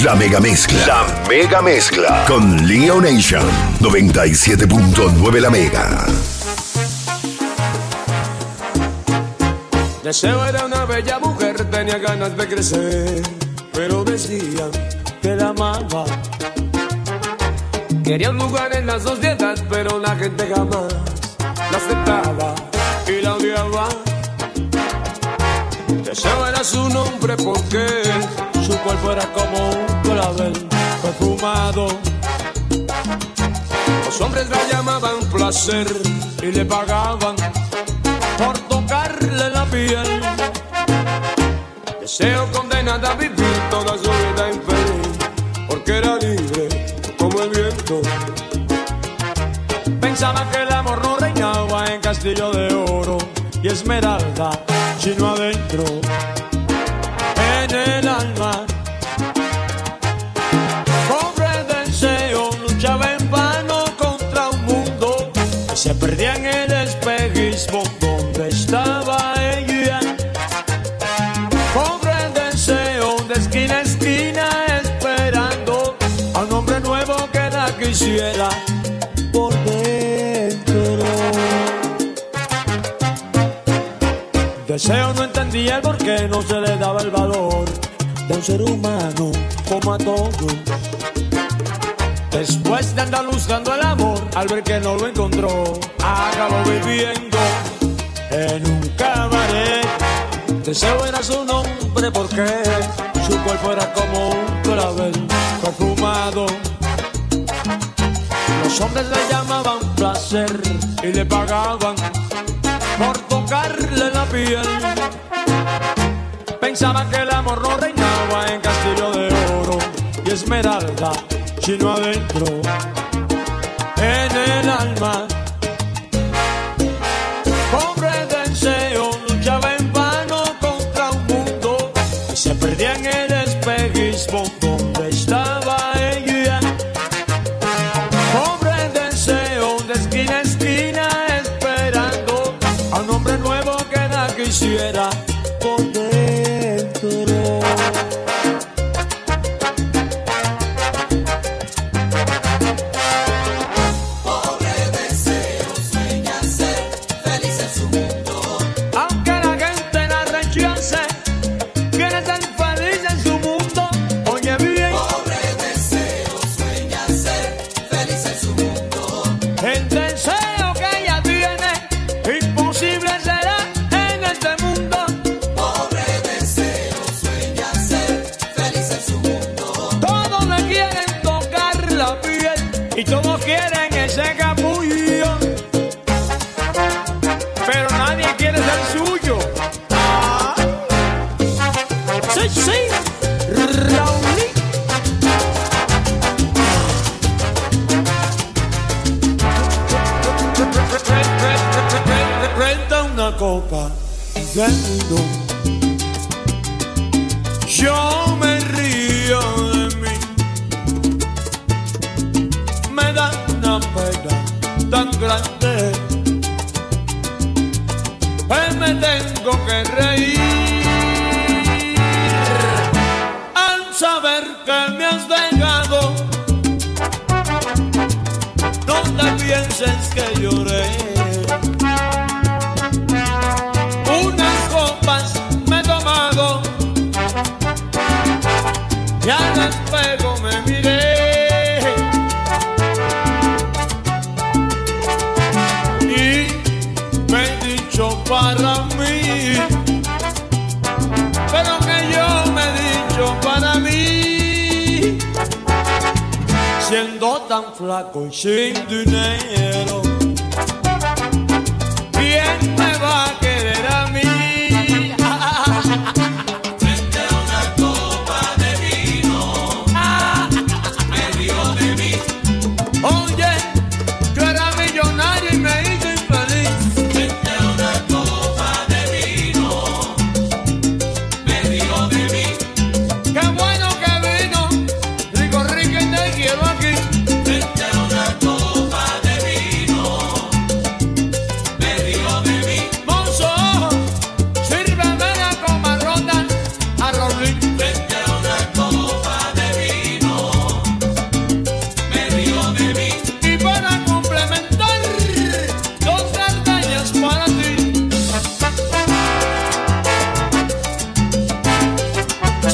La mega mezcla. La mega mezcla. Con Leo Nation. 97.9 La Mega. Deseo era una bella mujer, tenía ganas de crecer, pero decían que la amaba. Quería un lugar en las sociedades, pero la gente jamás la aceptaba y la odiaba. Deseo era su nombre porque su cuerpo era como un clavel perfumado. Los hombres la llamaban placer y le pagaban por tocarle la piel. Deseo condenada a vivir toda su vida infeliz, porque era libre como el viento. Pensaba que el amor no reinaba en castillo de oro y esmeralda, sino adentro, en el alma. Pobre deseo, luchaba en vano contra un mundo que se perdía en el espejismo donde estaba ella. Pobre deseo, de esquina a esquina esperando a un hombre nuevo que la quisiera por dentro. Deseo no entendía el por qué no se le daba el valor de un ser humano como a todos. Después de andar buscando el amor, al ver que no lo encontró, acabó viviendo en un cabaret. Deseo era su nombre porque su cuerpo era como un clavel perfumado. Los hombres le llamaban placer y le pagaban por tocarle la piel. Pensaba que el amor no reinaba en castillo de oro y esmeralda, sino adentro, en el alma. Pobre deseo, luchaba en vano contra un mundo y se perdía en el espejismo donde estaba ella. Pobre deseo, de esquina a esquina esperando a un hombre nuevo que la quisiera por dentro. Y todos quieren ese capullo, pero nadie quiere ser suyo. Ah. Sí, sí, Raúl. Renta una copa de mundo. Yo me río de mí. Me da una pena tan grande que me tengo que reír al saber que me has dejado. No te pienses que lloré. Unas copas me he tomado y al espejo me miré. Para mí, pero que yo me he dicho para mí, siendo tan flaco y sin dinero, ¿quién me va a querer a mí? Frente a una copa de vino, me dio de mí. Oye, yo era millonario y me hice infeliz. Frente a una copa de vino, me dio de mí. Mozo,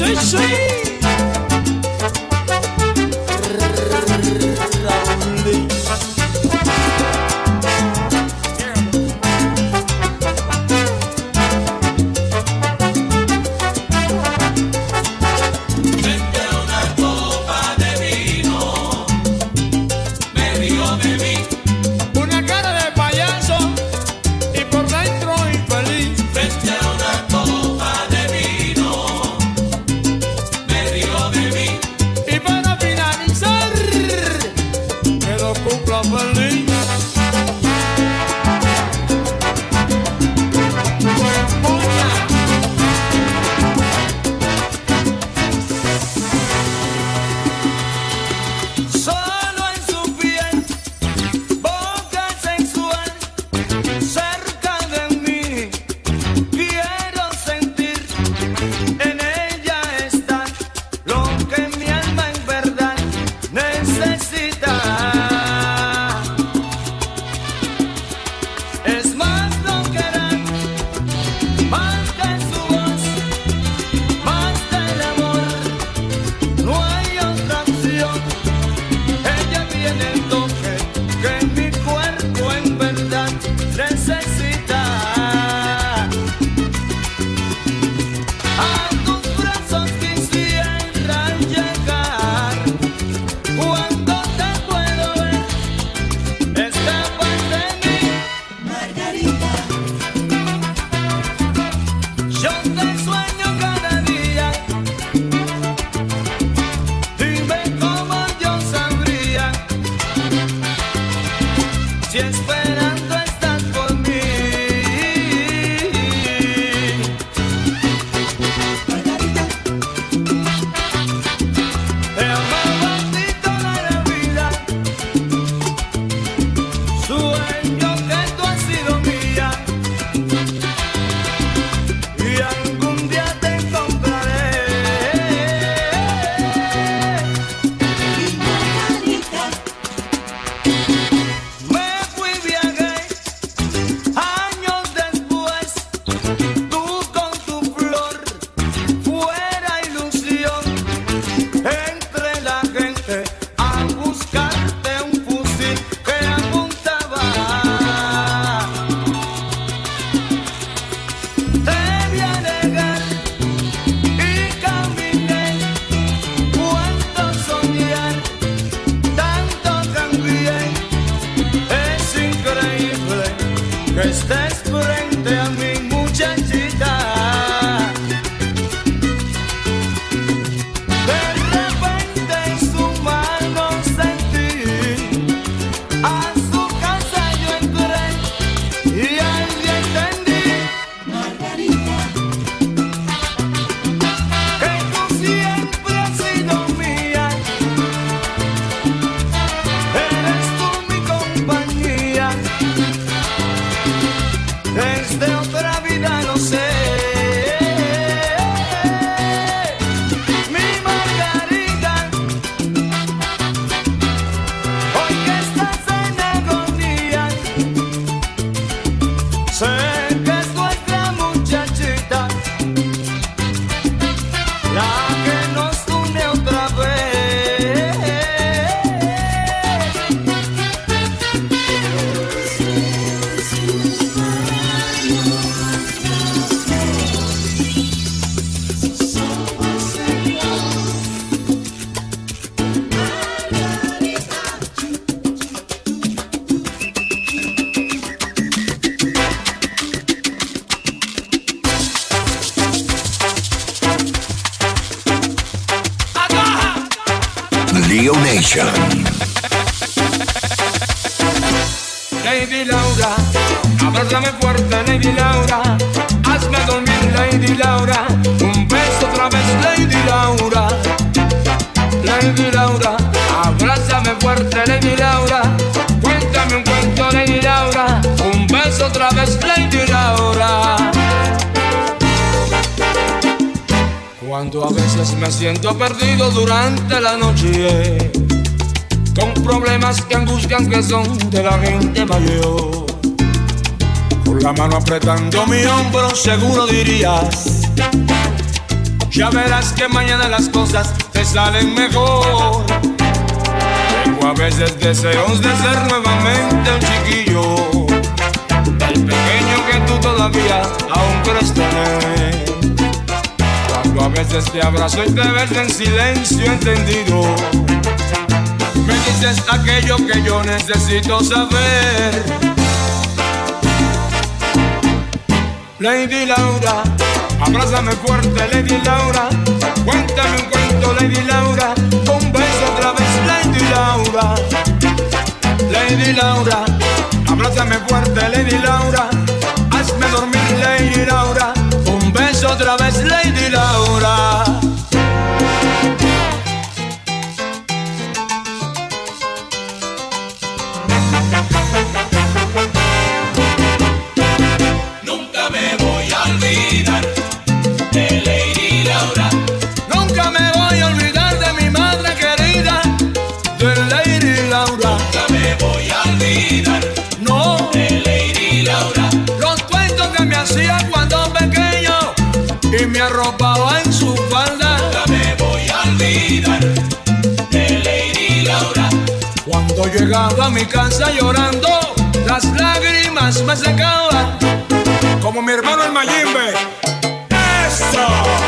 Leo Nation. Lady Laura, abrázame fuerte, Lady Laura. Hazme dormir, Lady Laura. Un beso otra vez, Lady Laura. Lady Laura, abrázame fuerte, Lady Laura. Cuéntame un cuento, Lady Laura. Un beso otra vez, Lady Laura. Cuando a veces me siento perdido durante la noche, con problemas que angustian que son de la gente mayor, con la mano apretando mi hombro seguro dirías: Ya verás que mañana las cosas te salen mejor. Tengo a veces deseos de ser nuevamente un chiquillo, el pequeño que tú todavía aún crees tener. Cuando a veces te abrazo y te ves en silencio entendido, me dices aquello que yo necesito saber. Lady Laura, abrázame fuerte, Lady Laura. Cuéntame un cuento, Lady Laura. Un beso otra vez, Lady Laura. Lady Laura, abrázame fuerte, Lady Laura. Hazme dormir, Lady Laura. Un beso otra vez, Lady Laura. Nunca me voy a olvidar de Lady Laura. Nunca me voy a olvidar de mi madre querida, de Lady Laura. Nunca me voy a olvidar No, de Lady Laura. los cuentos que me hacía cuando pequeño y me arropaba en su falda. Nunca me voy a olvidar de Lady Laura. Cuando llegaba a mi casa llorando, las lágrimas me secaban, como mi hermano el Mayimbe. ¡Eso!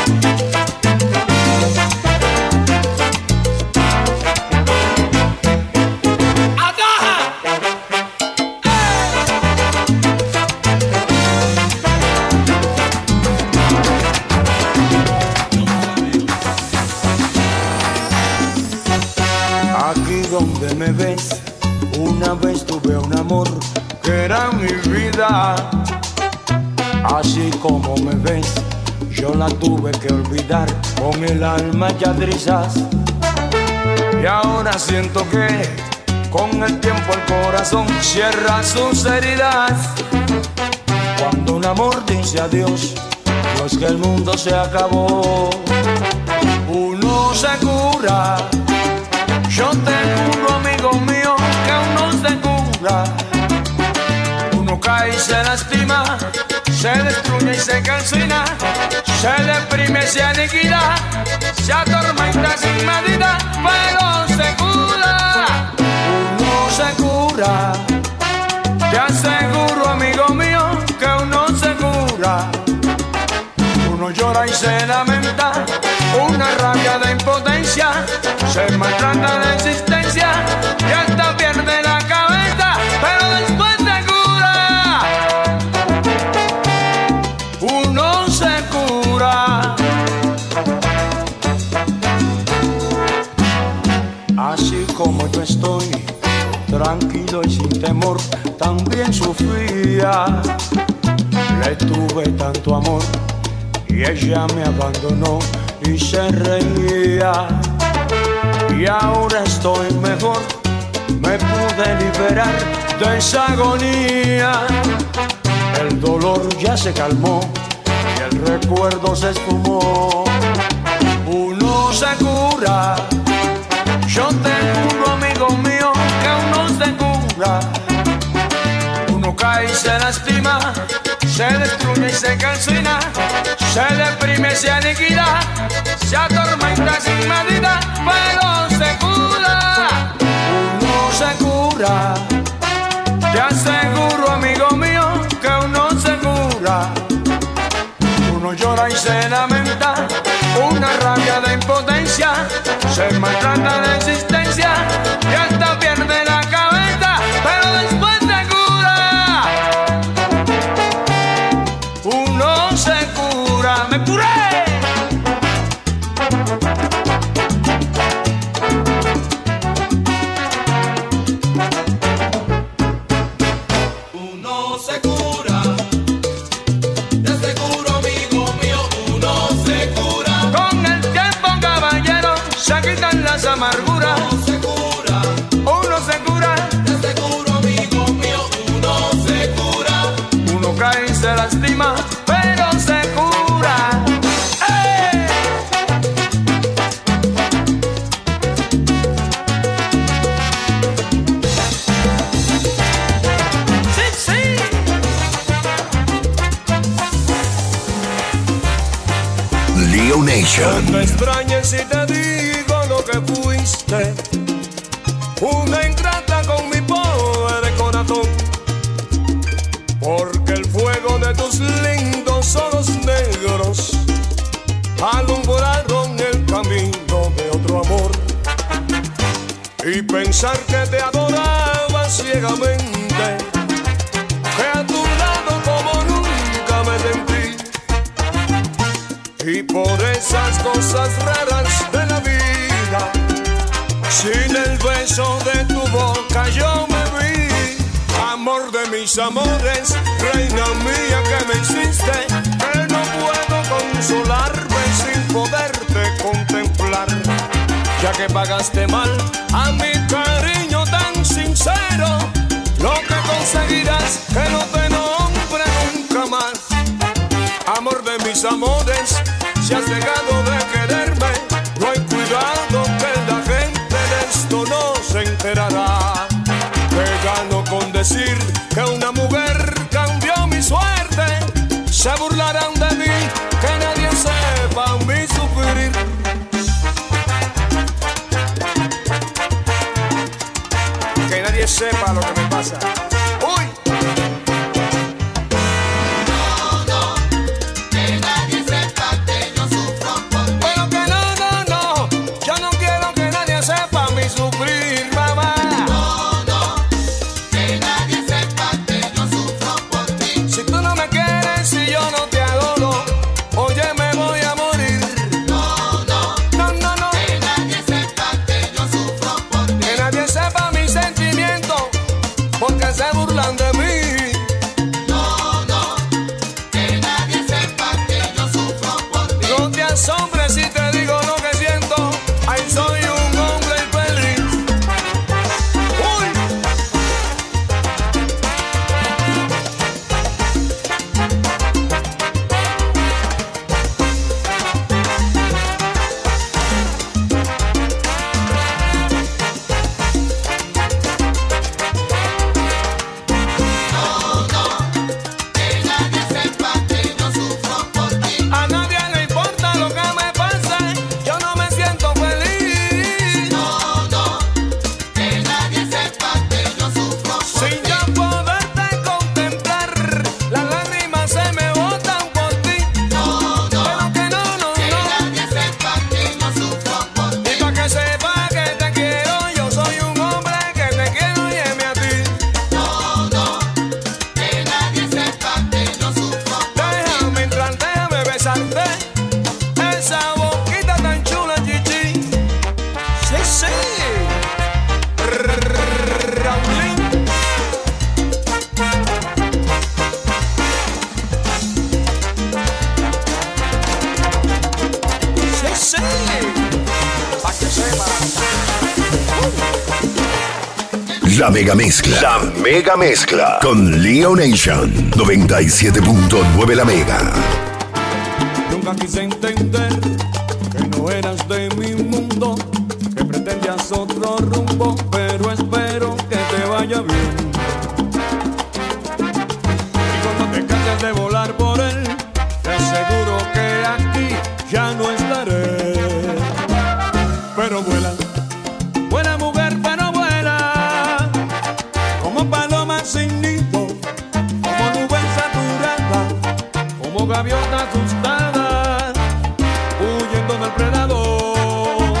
Aquí donde me ves, una vez tuve un amor que era mi vida. Así como me ves, yo la tuve que olvidar con el alma ya trizas. Y ahora siento que con el tiempo el corazón cierra sus heridas. Cuando un amor dice adiós, no es que el mundo se acabó. Uno se cura. Yo te juro, amigo mío, que uno se cura. Uno cae y se lastima, se destruye y se calcina, se deprime, se aniquila, se atormenta sin medida, pero se cura. Uno se cura. Te aseguro, amigo mío, que uno se cura. Uno llora y se lamenta, una rabia de impotencia, se maltrata de existencia y hasta pierde la cabeza, pero después se cura. Uno se cura. Así como yo estoy, tranquilo y sin temor, también sufría. Le tuve tanto amor y ella me abandonó y se reía. Y ahora estoy mejor, me pude liberar de esa agonía. El dolor ya se calmó y el recuerdo se esfumó. Uno se cura. Yo te juro, amigo mío, que uno se cura. Uno cae y se lastima, se destruye y se calcina, se deprime, se aniquila, se atormenta sin medida, pero se cura. Uno se cura. Te aseguro, amigo mío, que uno se cura. Uno llora y se lamenta, una rabia de impotencia, se maltrata de existencia y hasta pierde la cabeza, pero después se cura. Uno se cura. ¡Me curé! Uno se cura. Te aseguro, amigo mío, uno se cura. Con el tiempo, caballero, se quitan las amarguras. Uno se cura. Uno se cura. Te aseguro, amigo mío, uno se cura. Uno cae y se lastima, pero se cura. ¡Eh! Sí, sí. Leo Nation. No te extrañes si te digo lo que fuiste, una ingrata con mi pobre corazón, porque el fuego de tus lindos ojos negros alumbraron el camino de otro amor. Y pensar que te adoraba ciegamente, que a tu lado como nunca me sentí, y por esas cosas raras de la vida, sin el beso de tu boca yo me vi. Amor de mis amores, reina mía que me hiciste, que no puedo consolarme sin poderte contemplar, ya que pagaste mal a mi cariño tan sincero. Lo que conseguirás que no te nombre nunca más. Amor de mis amores, si has dejado de quererme, no hay cuidado que la gente de esto no se enterará. Que gano con decir que una mujer cambió mi suerte. Se burlarán de mí, que nadie sepa mi sufrir. Que nadie sepa lo que me pasa. ¡Uy! La mega mezcla. La mega mezcla. Con Leo Nation. 97.9 La Mega. Nunca quise entender que no eras de mi mundo, que pretendías otro rumbo, pero espero que te vaya bien. Y cuando te canses de volar por él, te aseguro que aquí ya no estaré. Pero vuela, vuela mujer, pero vuela, como paloma sin nido, como nube saturada, como gaviota asustada, huyendo del predador.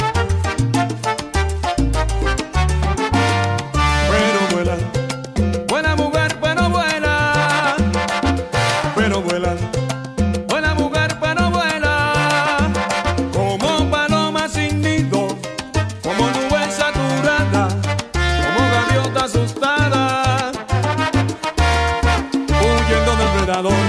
Pero vuela, vuela mujer, pero vuela, pero vuela, vuela mujer, pero vuela, como paloma sin nido, como nube saturada, como gaviota asustada, huyendo del predador.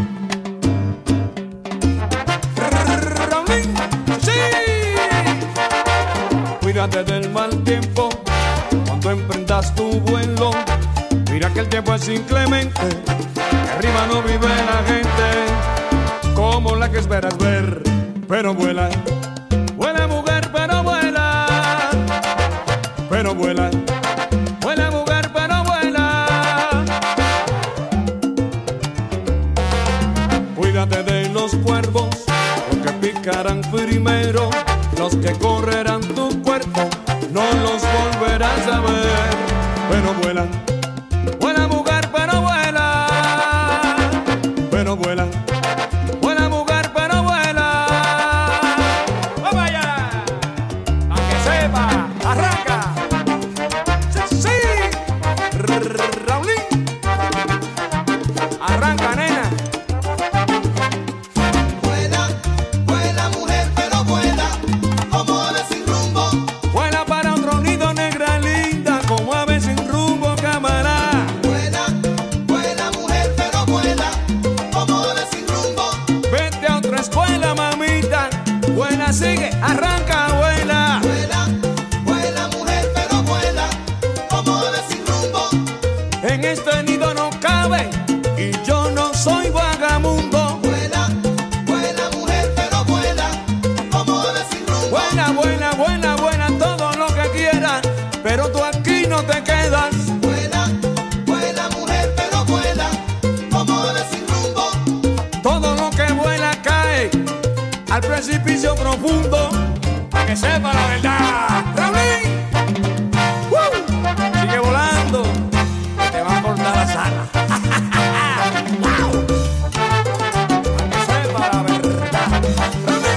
Cuídate del mal tiempo cuando emprendas tu vuelo. Mira que el tiempo es inclemente, que arriba no vive la gente como la que esperas ver. Pero vuela, vuela mujer, pero vuela, pero vuela, vuela mujer, pero vuela. Cuídate de los cuervos, porque buscarán primero, los que correrán tu cuerpo no los volverás a ver. Pero vuela, vuela mujer, pero vuela, pero vuela, vuela mujer, pero vuela. ¡Vamos allá! ¡Pa' que sepa! ¡Arranca! ¡Sí, sí! ¡Raulín! ¡Arranca, nena! Vuela, vuela mujer, pero vuela, como ave sin rumbo. Vuela para otro nido, negra linda, como ave sin rumbo, cámara. Vuela, vuela mujer, pero vuela, como ave sin rumbo. Vete a otra escuela, mamita. Vuela, sigue, arranca, vuela. Vuela, vuela mujer, pero vuela, como ave sin rumbo. En este nido no cabe y yo no soy vagamundo. Vuela, vuela mujer, pero vuela, como ave sin rumbo. Vuela, vuela, vuela, vuela todo lo que quieras, pero tú aquí no te quedas. Vuela, vuela mujer, pero vuela, como ave sin rumbo. Todo lo que vuela cae al precipicio profundo. Para que sepa la verdad. ¡Raulín! Sigue volando, que te va a cortar las alas. ¡Wow! Para que sepa la verdad. ¡Raulín!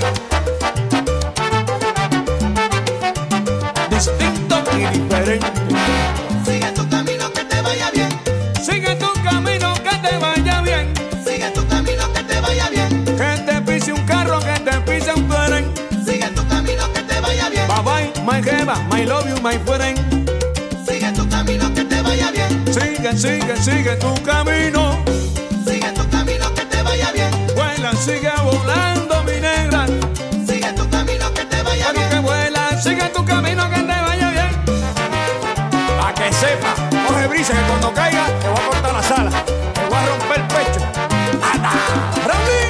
Distinto y diferente. Sigue tu camino que te vaya bien. Sigue tu camino, que te vaya bien. Sigue tu camino que te vaya bien. Que te pise un carro, que te pise un tren. Sigue tu camino que te vaya bien. Bye bye, my jeva, my love you, my friend. Sigue tu camino que te vaya bien. Sigue, sigue, sigue tu camino. Sigue tu camino que te vaya bien. Vuela, sigue volando, mi negra. Sigue tu camino que te vaya Pero que bien. vuela, sigue tu camino, que te vaya bien. Pa' que sepa, coge brisa, que cuando caiga te voy a cortar la sala. Te voy a romper el pecho. ¡Ata! ¡Raulín!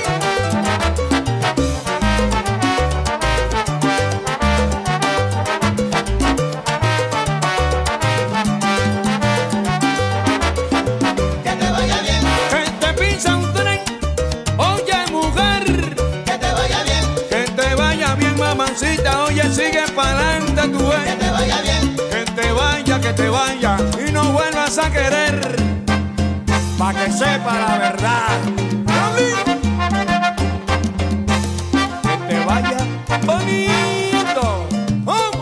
Que te vaya bien. Que te pisa un tren. Oye, mujer. Que te vaya bien. Que te vaya bien, mamancita. Oye, sigue pa'lante tú, Que te vaya bien. que te vaya y no vuelvas a querer. Pa' que sepa la verdad. ¡Raulín! Que te vaya bonito. ¡Vamos!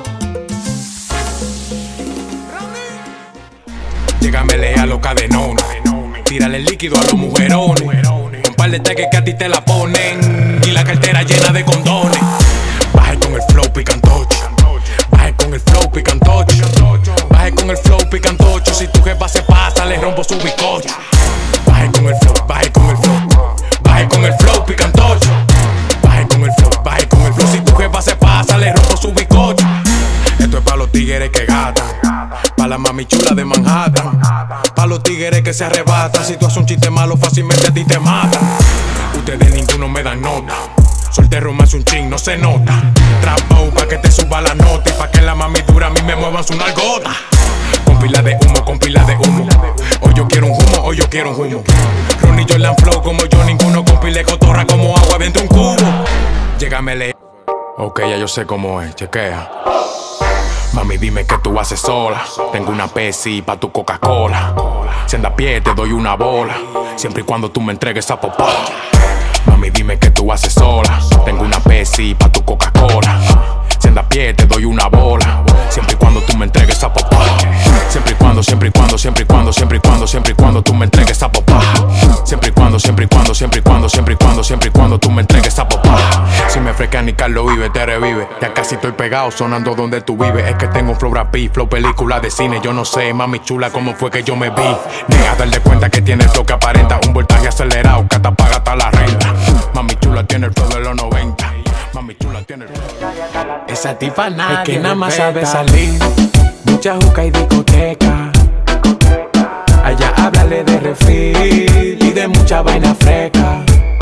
¡Raulín! Llégamele a los cadenones, tírale el líquido a los mujerones. Un par de teques que a ti te la ponen y la cartera llena de condones. Baje con el flow picantocho, baje con el flow picantocho, baje con el flow picantocho. Si tu jefa se pasa, le rompo su bizcocho. Baje con el flow, baje con el flow, baje con el flow picantocho, baje con el flow, baje con el flow. Si tu jefa se pasa, le rompo su bizcocho. Esto es pa' los tigres que gatan, pa' la mami chula de Manhattan, pa' los tigres que se arrebatan. Si tú haces un chiste malo, fácilmente a ti te matan. Ustedes ninguno me dan nota, soltero más un ching, no se nota. Trapo pa' que te suba la nota y pa' que la mami dura a mí me muevan su nalgota. Con pila de humo, con pila de humo. Hoy yo quiero un humo, hoy yo quiero un humo. Ronnie Jordan flow como yo, ninguno con pila de cotorra como agua dentro de un cubo. Llégamele. Ok, ya yo sé cómo es, chequea. Mami, dime qué tú haces sola. Tengo una Pepsi pa' tu Coca-Cola. Si anda a pie te doy una bola, siempre y cuando tú me entregues a popó. Mami, dime qué tú haces sola. Tengo una Pepsi pa' tu Coca-Cola. Si anda a pie te doy una bola, siempre y cuando tú me entregues a popó. Siempre y cuando, siempre y cuando, siempre y cuando, siempre y cuando, siempre y cuando tú me entregues a popó. Siempre y cuando, siempre y cuando, siempre y cuando, siempre y cuando, siempre y cuando tú me entregues a popó. Si me frecan y Carlos vive, te revive. Ya casi estoy pegado sonando donde tú vives. Es que tengo un flow rapí, flow película de cine. Yo no sé, mami chula, cómo fue que yo me vi. Nega, darle cuenta que tiene lo que aparenta. Un voltaje acelerado, que hasta paga hasta la renta. Mami chula tiene el flow de los 90. Mami chula tiene el flow. Esa tipa nadie es que nada más sabe salir, mucha juca y discoteca. Allá háblale de refil y de mucha vaina fresca.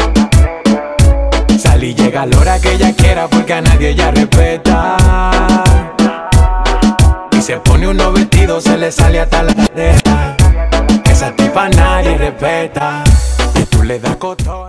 Sal y llega a la hora que ella quiera porque a nadie ella respeta. Y se pone unos vestidos, se le sale hasta la cadera. Esa tipa nadie respeta. Y tú le das coto.